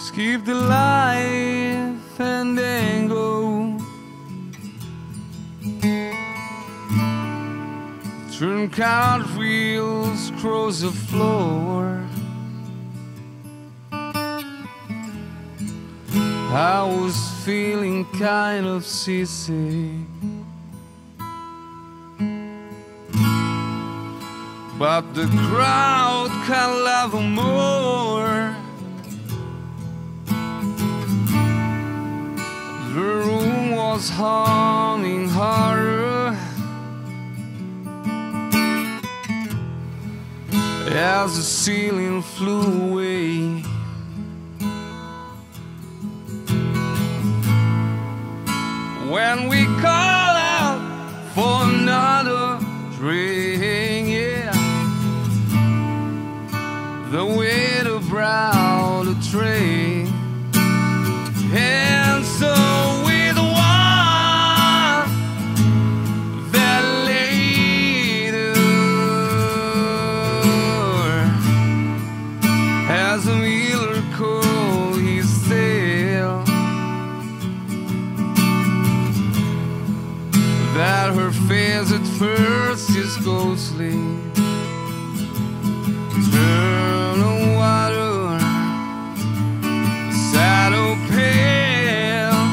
Skip the life and then go. Turn cartwheels across the floor. I was feeling kind of seasick, but the crowd can love more. The room was humming harder as the ceiling flew away. When we call out for another drink, yeah, the waiter brought a tray, and so with one that later, as a Miller called his sail, that her face at first is ghostly, turn the water, saddle pale.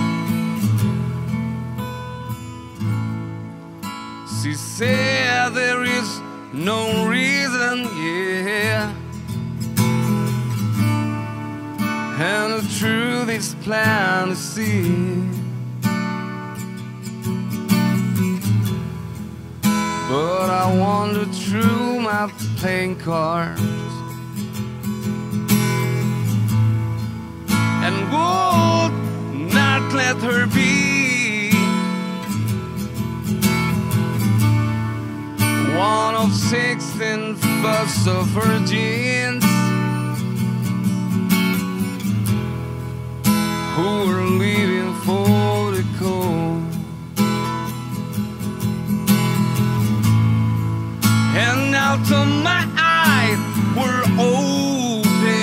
She said there is no reason, yeah, and the truth is plain to see. But I wandered through my playing cards and would not let her be one of 16 first of virgins who were leaving for the coast. And now to my eyes were open,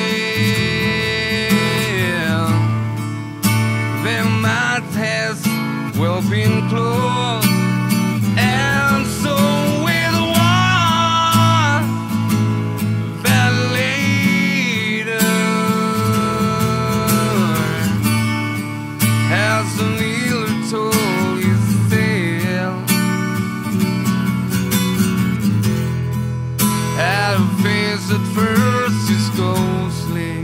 they might have well been closed, and so with one that later, as the Miller told his tale, at a face at first is ghostly,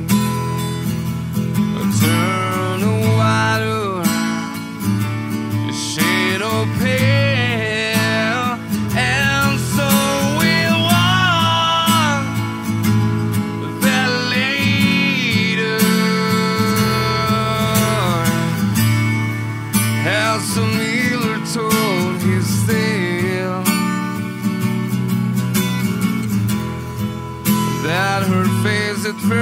a turn of water, a shade of pale, and so will one that later, as the Miller told his tale, that her face at first